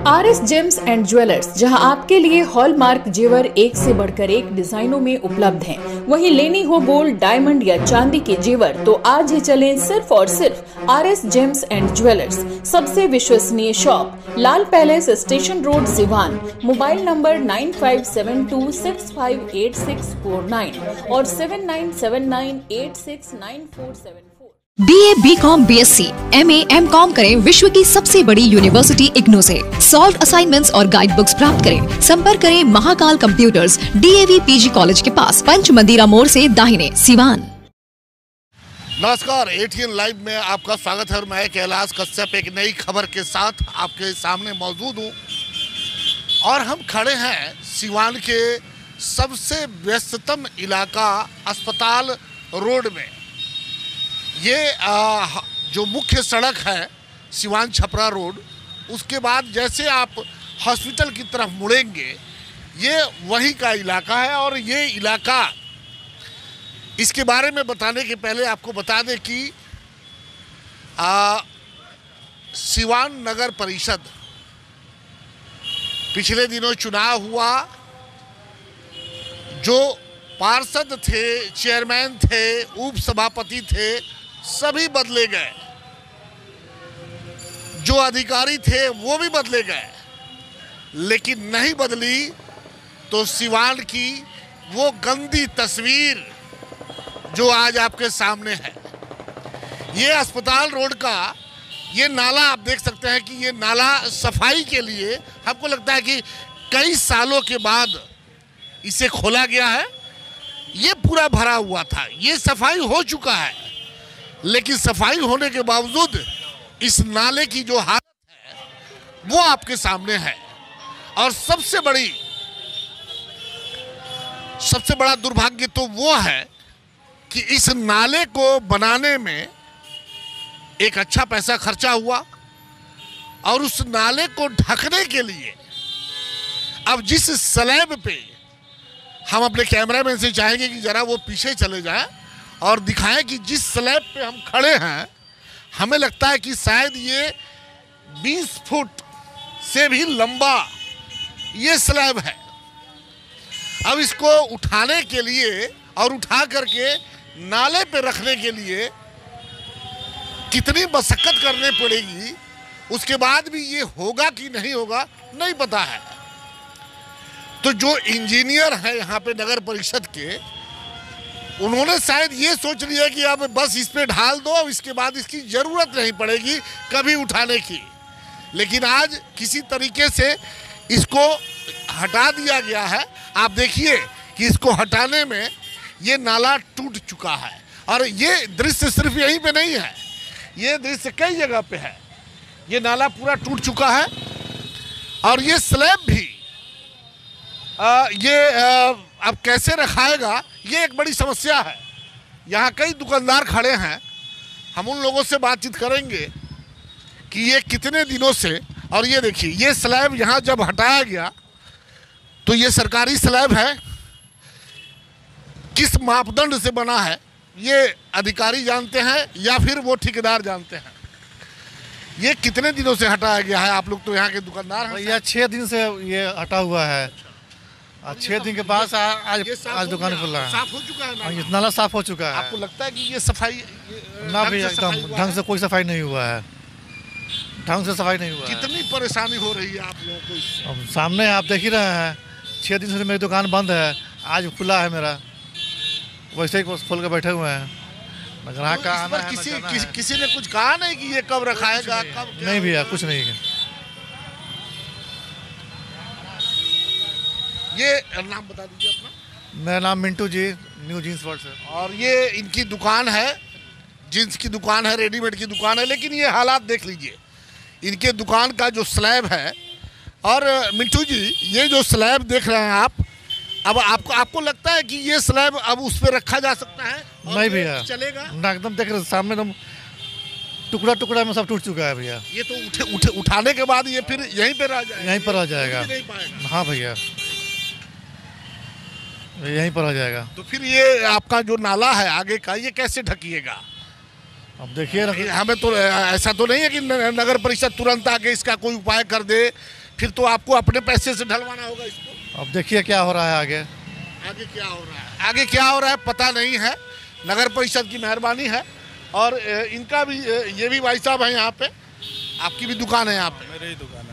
RS James and jewellers, जहां आपके लिए हॉलमार्क जेवर एक से बढ़कर एक डिजाइनों में उपलब्ध हैं। वहीं लेनी हो गोल्ड, डायमंड या चांदी के जेवर तो आज ही चलें सिर्फ और सिर्फ आरएस जेम्स एंड ज्वेलर्स। सबसे विश्वसनीय shop, Lal palace, station road, Siwan. Mobile number 9572658649 और 7979869474। BA, BCom, BSc, MA, MCom करें विश्व की सबसे बड़ी यूनिवर्सिटी इग्नू से। सॉल्व असाइनमेंट्स और गाइड बुक्स प्राप्त करें। संपर्क करें Mahakal computers, DAV PG college के पास, पंच मंदिरा मोड़ से दाहिने, सिवान। नमस्कार, ATN लाइव में आपका स्वागत है और मैं कैलाश कश्यप एक नई खबर के साथ आपके सामने मौजूद हूँ। और हम खड़े हैं सिवान के सबसे व्यस्ततम इलाका अस्पताल रोड में। ये जो मुख्य सड़क है सिवान छपरा रोड, उसके बाद जैसे आप हॉस्पिटल की तरफ मुड़ेंगे ये वहीं का इलाका है। और ये इलाका, इसके बारे में बताने के पहले आपको बता दें कि सिवान नगर परिषद पिछले दिनों चुनाव हुआ। जो पार्षद थे, चेयरमैन थे, उप सभापति थे, सभी बदले गए। जो अधिकारी थे वो भी बदले गए, लेकिन नहीं बदली तो सिवान की वो गंदी तस्वीर जो आज आपके सामने है। ये अस्पताल रोड का ये नाला आप देख सकते हैं कि ये नाला सफाई के लिए हमको लगता है कि कई सालों के बाद इसे खोला गया है। ये पूरा भरा हुआ था, ये सफाई हो चुका है, लेकिन सफाई होने के बावजूद इस नाले की जो हालत है वो आपके सामने है। और सबसे बड़ा दुर्भाग्य तो वो है कि इस नाले को बनाने में एक अच्छा पैसा खर्चा हुआ और उस नाले को ढकने के लिए अब जिस स्लैब पे, हम अपने कैमरामैन से चाहेंगे कि जरा वो पीछे चले जाएं और दिखाएं कि जिस स्लैब पे हम खड़े हैं, हमें लगता है कि शायद ये 20 फुट से भी लंबा ये स्लैब है। अब इसको उठाने के लिए और उठा करके नाले पे रखने के लिए कितनी मशक्कत करनी पड़ेगी, उसके बाद भी ये होगा कि नहीं होगा नहीं पता है। तो जो इंजीनियर है यहाँ पे नगर परिषद के, उन्होंने शायद ये सोच लिया कि अब बस इस पे ढाल दो, अब इसके बाद इसकी ज़रूरत नहीं पड़ेगी कभी उठाने की। लेकिन आज किसी तरीके से इसको हटा दिया गया है। आप देखिए कि इसको हटाने में ये नाला टूट चुका है। और ये दृश्य सिर्फ यहीं पे नहीं है, ये दृश्य कई जगह पे है। ये नाला पूरा टूट चुका है और ये स्लैब भी अब कैसे रखाएगा, ये एक बड़ी समस्या है। यहाँ कई दुकानदार खड़े हैं, हम उन लोगों से बातचीत करेंगे कि ये कितने दिनों से। और ये देखिए, ये स्लैब यहाँ जब हटाया गया तो ये सरकारी स्लैब है, किस मापदंड से बना है ये अधिकारी जानते हैं या फिर वो ठेकेदार जानते हैं। ये कितने दिनों से हटाया गया है? आप लोग तो यहाँ के दुकानदार हैं। यह 6 दिन से ये हटा हुआ है। 6 दिन के बाद आज दुकान खुला है। साफ हो चुका है ना? ये नाला साफ हो चुका है। आपको लगता है कि ये सफाई ना भी एकदम ढंग से कोई सफाई नहीं हुआ है, ढंग से सफाई नहीं हुआ है। कितनी परेशानी हो रही है आप लोगों को इससे? अब सामने आप देख ही रहे हैं, 6 दिन से मेरी दुकान बंद है, आज खुला है मेरा। वैसे ही खोल के बैठे हुए हैं। ग्राहक का आना है, किसी ने कुछ कहा नहीं कि ये कब रखाएगा, कब? नहीं भैया, कुछ नहीं है। ये नाम बता दीजिए अपना। मेरा नाम Mintu ji, new jeans world से। और ये इनकी दुकान है, जींस की दुकान है, रेडीमेड की दुकान है। लेकिन ये हालात देख लीजिए, इनके दुकान का जो स्लैब है। और मिंटू जी, ये जो स्लैब देख रहे हैं आप, अब आपको लगता है कि ये स्लैब अब उस पर रखा जा सकता है? नहीं भैया, चलेगा ना। एकदम देख रहे सामने, एकदम टुकड़ा टुकड़ा में सब टूट चुका है भैया। ये तो उठाने के बाद ये फिर यहीं पे रह जाएगा। यहीं पर आ जाएगा। हाँ भैया, यहीं पर आ जाएगा। तो फिर ये आपका जो नाला है आगे का, ये कैसे ढकिएगा? अब देखिए, हमें तो ऐसा तो नहीं है कि नगर परिषद तुरंत आके इसका कोई उपाय कर दे फिर तो आपको अपने पैसे से ढलवाना होगा इसको। अब देखिए क्या हो रहा है आगे। आगे क्या हो रहा है, आगे क्या हो रहा है पता नहीं है, नगर परिषद की मेहरबानी है। और इनका भी, ये भी भाई साहब हैं यहाँ पे, आपकी भी दुकान है यहाँ पे? मेरी ही दुकान है।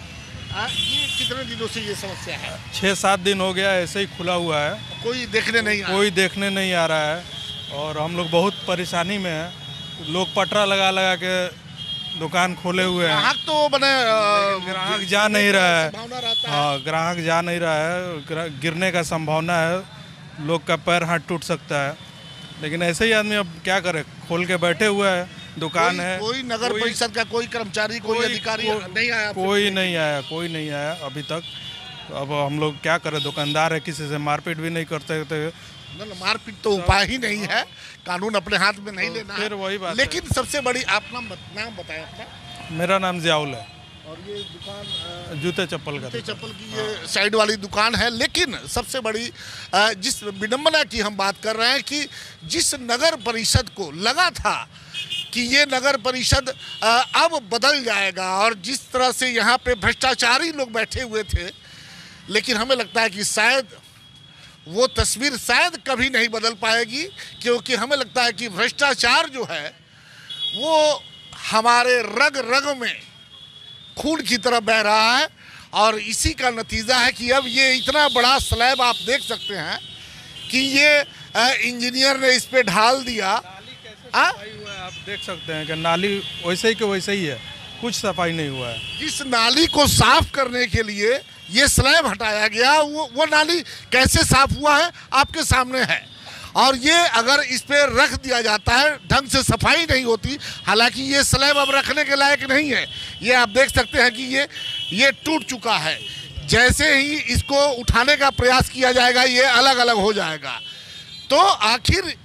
ये कितने दिनों से ये समस्या है? 6-7 दिन हो गया ऐसे ही खुला हुआ है, कोई देखने नहीं आया? कोई देखने नहीं आ रहा है और हम लोग बहुत परेशानी में हैं। लोग पटरा लगा लगा के दुकान खोले हुए हैं। ग्राहक तो बने ग्राहक जा नहीं रहा है। संभावना रहता है। हाँ, ग्राहक जा नहीं रहा है, गिरने का संभावना है, लोग का पैर हाथ टूट सकता है। लेकिन ऐसे ही आदमी अब क्या करे, खोल के बैठे हुए हैं, दुकान है। कोई नगर परिषद का कोई कर्मचारी, कोई अधिकारी नहीं आया? कोई नहीं आया अभी तक। अब हम लोग क्या करें, दुकानदार है, किसी से मारपीट भी नहीं करते थे। मारपीट तो उपाय ही नहीं है, कानून अपने हाथ में नहीं लेना फिर है। वही बात लेकिन सबसे बड़ी, आप नाम बताएं अपना। मेरा नाम जियाउल है और ये दुकान जूते चप्पल का। चप्पल की ये साइड वाली दुकान है। लेकिन सबसे बड़ी जिस विडंबना की हम बात कर रहे हैं कि जिस नगर परिषद को लगा था कि ये नगर परिषद अब बदल जाएगा, और जिस तरह से यहाँ पे भ्रष्टाचारी लोग बैठे हुए थे, लेकिन हमें लगता है कि शायद वो तस्वीर शायद कभी नहीं बदल पाएगी, क्योंकि हमें लगता है कि भ्रष्टाचार जो है वो हमारे रग रग में खून की तरह बह रहा है। और इसी का नतीजा है कि अब ये इतना बड़ा स्लैब आप देख सकते हैं कि ये इंजीनियर ने इस पे ढाल दिया। आप देख सकते हैं कि नाली वैसे ही के वैसे ही है, कुछ सफाई नहीं हुआ है। जिस नाली को साफ करने के लिए ये स्लैब हटाया गया, वो नाली कैसे साफ हुआ है आपके सामने है। और ये अगर इस पे रख दिया जाता है, ढंग से सफाई नहीं होती। हालांकि ये स्लैब अब रखने के लायक नहीं है। ये आप देख सकते हैं कि ये टूट चुका है। जैसे ही इसको उठाने का प्रयास किया जाएगा, ये अलग अलग हो जाएगा। तो आखिर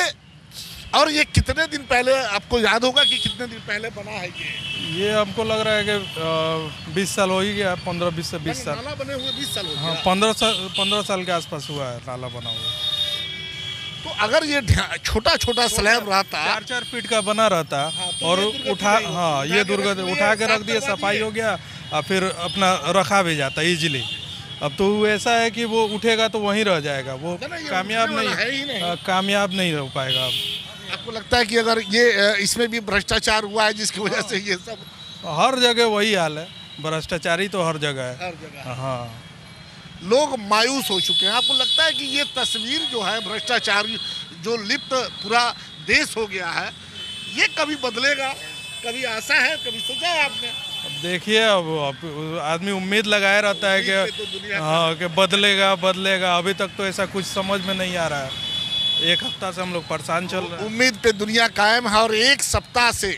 ये कितने दिन पहले, आपको याद होगा कि कितने दिन पहले बना है ये हमको लग रहा है कि 20 साल हो ही गया, 15-20 से 20 साल। नाला बने हुए 20 साल हो गया। हाँ, 15 साल के आसपास हुआ है नाला बना हुआ। तो अगर ये छोटा छोटा स्लैब रहता, 4-4 फीट का बना रहता, तो और ये दुर्गति उठा के रख दिया, सफाई हो गया, और फिर अपना रखा भी जाता इजीली। अब तो ऐसा है कि वो उठेगा तो वहीं रह जाएगा, वो कामयाब नहीं हो पाएगा। अब आपको लगता है कि अगर ये इसमें भी भ्रष्टाचार हुआ है जिसकी वजह से ये सब? हर जगह वही हाल है, भ्रष्टाचारी तो हर जगह है। हर जगह हाँ, लोग मायूस हो चुके हैं। आपको लगता है कि ये तस्वीर जो है, भ्रष्टाचार जो लिप्त पूरा देश हो गया है, ये कभी बदलेगा? कभी आशा है, कभी सोचा है आपने? अब देखिए, अब आदमी उम्मीद लगाए रहता है कि हाँ कि बदलेगा। अभी तक तो ऐसा कुछ समझ में नहीं आ रहा है। 1 हफ्ता से हम लोग परेशान चल रहे हैं। उम्मीद पे दुनिया कायम है। और 1 सप्ताह से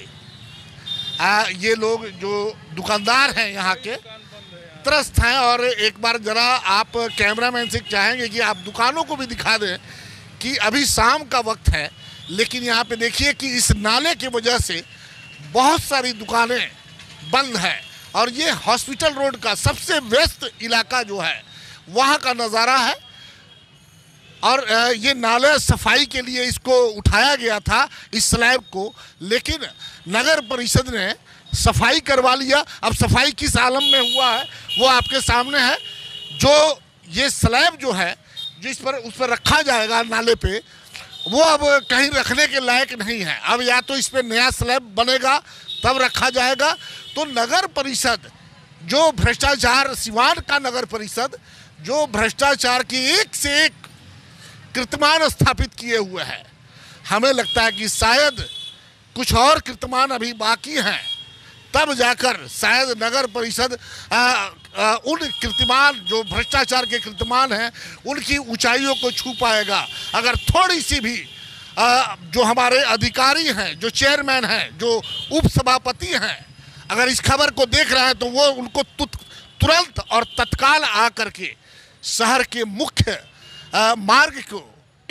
ये लोग जो दुकानदार हैं यहाँ के त्रस्त हैं। और एक बार जरा आप कैमरामैन से चाहेंगे कि आप दुकानों को भी दिखा दें कि अभी शाम का वक्त है, लेकिन यहाँ पे देखिए कि इस नाले की वजह से बहुत सारी दुकानें बंद हैं। और ये हॉस्पिटल रोड का सबसे व्यस्त इलाका जो है, वहाँ का नज़ारा है। और ये नाले सफाई के लिए इसको उठाया गया था, इस स्लैब को, लेकिन नगर परिषद ने सफाई करवा लिया। अब सफाई किस आलम में हुआ है वो आपके सामने है। जो ये स्लैब जो है, जिस पर उस पर रखा जाएगा नाले पे, वो अब कहीं रखने के लायक नहीं है। अब या तो इस पर नया स्लैब बनेगा तब रखा जाएगा। तो नगर परिषद जो भ्रष्टाचार, सिवान का नगर परिषद जो भ्रष्टाचार की एक से एक कीर्तिमान स्थापित किए हुए है, हमें लगता है कि शायद कुछ और कीर्तिमान अभी बाकी हैं, तब जाकर शायद नगर परिषद उन कीर्तिमान, जो भ्रष्टाचार के कीर्तिमान हैं, उनकी ऊंचाइयों को छू पाएगा। अगर थोड़ी सी भी जो हमारे अधिकारी हैं, जो चेयरमैन हैं, जो उपसभापति हैं, अगर इस खबर को देख रहे हैं तो वो उनको तुरंत और तत्काल आकर के शहर के मुख्य मार्ग को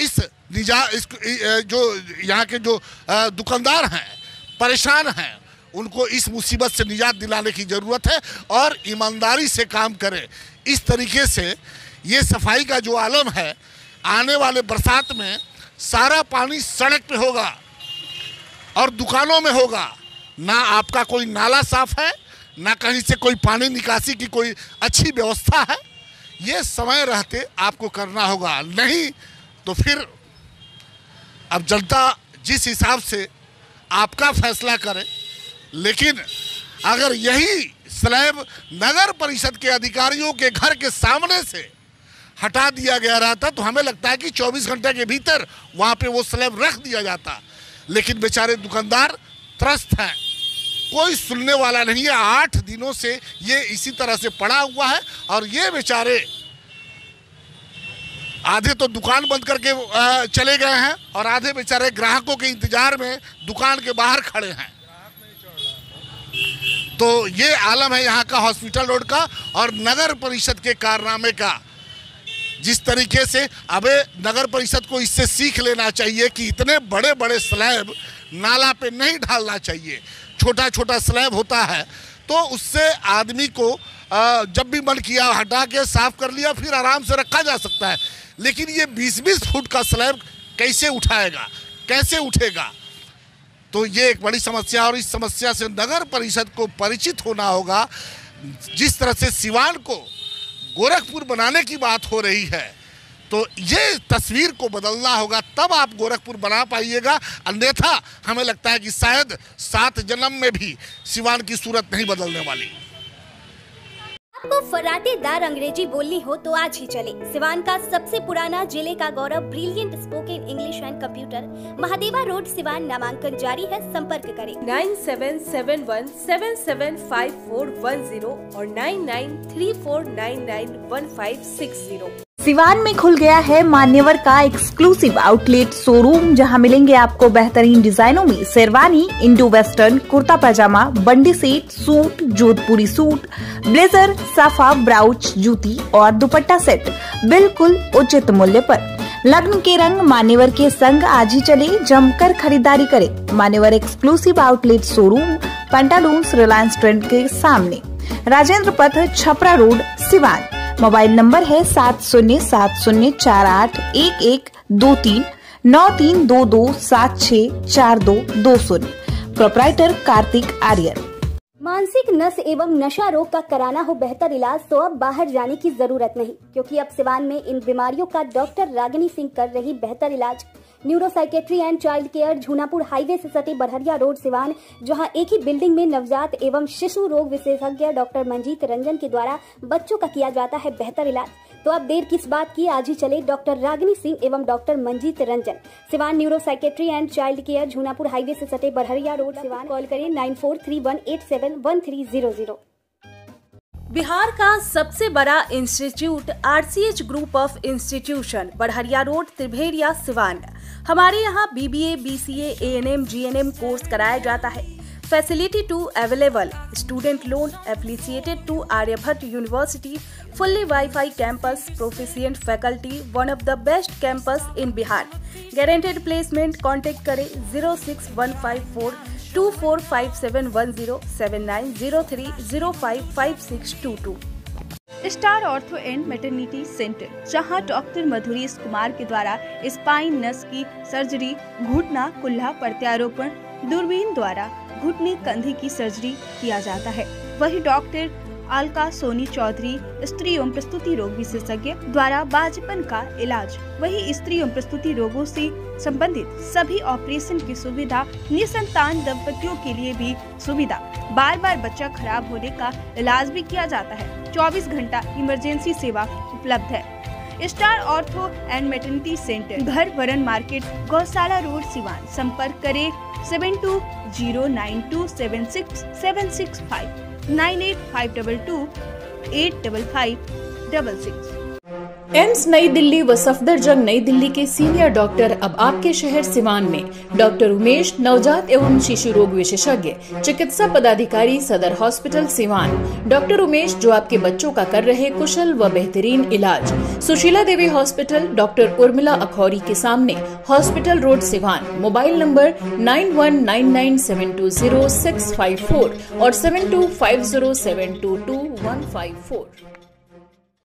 जो यहाँ के जो दुकानदार हैं, परेशान हैं, उनको इस मुसीबत से निजात दिलाने की ज़रूरत है और ईमानदारी से काम करें। इस तरीके से ये सफाई का जो आलम है, आने वाले बरसात में सारा पानी सड़क पे होगा और दुकानों में होगा। ना आपका कोई नाला साफ है, ना कहीं से कोई पानी निकासी की कोई अच्छी व्यवस्था है। ये समय रहते आपको करना होगा, नहीं तो फिर अब जनता जिस हिसाब से आपका फैसला करे। लेकिन अगर यही स्लैब नगर परिषद के अधिकारियों के घर के सामने से हटा दिया गया रहता तो हमें लगता है कि 24 घंटे के भीतर वहाँ पे वो स्लैब रख दिया जाता। लेकिन बेचारे दुकानदार त्रस्त हैं, कोई सुनने वाला नहीं है। 8 दिनों से ये इसी तरह से पड़ा हुआ है और ये बेचारे आधे तो दुकान बंद करके चले गए हैं और आधे बेचारे ग्राहकों के इंतजार में दुकान के बाहर खड़े हैं। तो ये आलम है यहाँ का हॉस्पिटल रोड का और नगर परिषद के कारनामे का। जिस तरीके से अबे नगर परिषद को इससे सीख लेना चाहिए कि इतने बड़े बड़े स्लैब नाला पे नहीं डालना चाहिए। छोटा छोटा स्लैब होता है तो उससे आदमी को जब भी मन किया हटा के साफ कर लिया, फिर आराम से रखा जा सकता है। लेकिन ये 20-20 फुट का स्लैब कैसे उठाएगा, कैसे उठेगा? तो ये एक बड़ी समस्या और इस समस्या से नगर परिषद को परिचित होना होगा। जिस तरह से सिवान को गोरखपुर बनाने की बात हो रही है तो ये तस्वीर को बदलना होगा, तब आप गोरखपुर बना पाइएगा। अन्यथा हमें लगता है कि शायद 7 जन्म में भी सिवान की सूरत नहीं बदलने वाली। आपको फराटेदार अंग्रेजी बोलनी हो तो आज ही चले सिवान का सबसे पुराना, जिले का गौरव, brilliant spoken English and computer, Mahadeva road, Siwan. नामांकन जारी है, संपर्क करें 9771775410 और 9934991560। सिवान में खुल गया है मान्यवर का एक्सक्लूसिव आउटलेट शोरूम, जहां मिलेंगे आपको बेहतरीन डिजाइनों में sherwani, Indo western, kurta pyjama, बंडी set, suit, Jodhpuri suit, blazer, साफा, ब्राउच, जूती और दुपट्टा सेट बिल्कुल उचित मूल्य पर। लग्न के रंग मान्यवर के संग आज ही चले जमकर खरीदारी करें। Manyavar exclusive outlet showroom, Pantaloons, Reliance trend के सामने, Rajendra Path, Chhapra road, Siwan. Mobile number है 7070481123 9322764220। प्रोप्राइटर कार्तिक आर्यन। मानसिक नस एवं नशा रोग का कराना हो बेहतर इलाज तो अब बाहर जाने की जरूरत नहीं, क्योंकि अब सिवान में इन बीमारियों का डॉक्टर रागिनी सिंह कर रही बेहतर इलाज। Neuropsychiatry and child care, Jhunapur highway से सटे बरहरिया रोड, सिवान, जहां एक ही बिल्डिंग में नवजात एवं शिशु रोग विशेषज्ञ डॉक्टर मंजीत रंजन के द्वारा बच्चों का किया जाता है बेहतर इलाज। तो अब देर किस बात की, आज ही चले डॉक्टर रागिनी सिंह एवं doctor Manjeet Ranjan, Siwan. Neuropsychiatry and child care, Jhunapur highway से सटे बरहरिया रोड, सिवान। कॉल करें 9431871300। बिहार का सबसे बड़ा institute RCH group of institution, Barharia road, Tribheria, Siwan. हमारे यहाँ BBA, BCA, ANM, GNM course कराया जाता है। Facility to available, student loan affiliated to Aryabhatta university, fully WiFi campus, proficient faculty, one of the best campus in Bihar. Guaranteed placement. Contact करें 06154245710 7903055622। Star ortho and maternity centre, जहां doctor Madhurish Kumar के द्वारा spine, नस की surgery, घुटना, कुल्हा प्रत्यारोपण, दूरबीन द्वारा घुटने, कंधे की सर्जरी किया जाता है। वही डॉक्टर अलका सोनी चौधरी, स्त्री एवं प्रस्तुति रोग विशेषज्ञ द्वारा बाजपन का इलाज। वही स्त्री एवं प्रस्तुति रोगों से संबंधित सभी ऑपरेशन की सुविधा, निसंतान दंपतियों के लिए भी सुविधा, बार बार बच्चा खराब होने का इलाज भी किया जाता है। 24 घंटा इमरजेंसी सेवा उपलब्ध है। Star ortho and maternity centre, घर वरन मार्केट, गौशाला रोड, सिवान। संपर्क करें 7209276765 9852285566। एम्स नई दिल्ली व सफदरजंग नई दिल्ली के सीनियर डॉक्टर अब आपके शहर सिवान में। डॉक्टर उमेश, नवजात एवं शिशु रोग विशेषज्ञ, चिकित्सा पदाधिकारी, सदर हॉस्पिटल, सिवान। डॉक्टर उमेश जो आपके बच्चों का कर रहे कुशल व बेहतरीन इलाज। सुशीला देवी हॉस्पिटल, डॉक्टर उर्मिला अखौरी के सामने, hospital road, Siwan. Mobile number 9199720654 और 7250722154।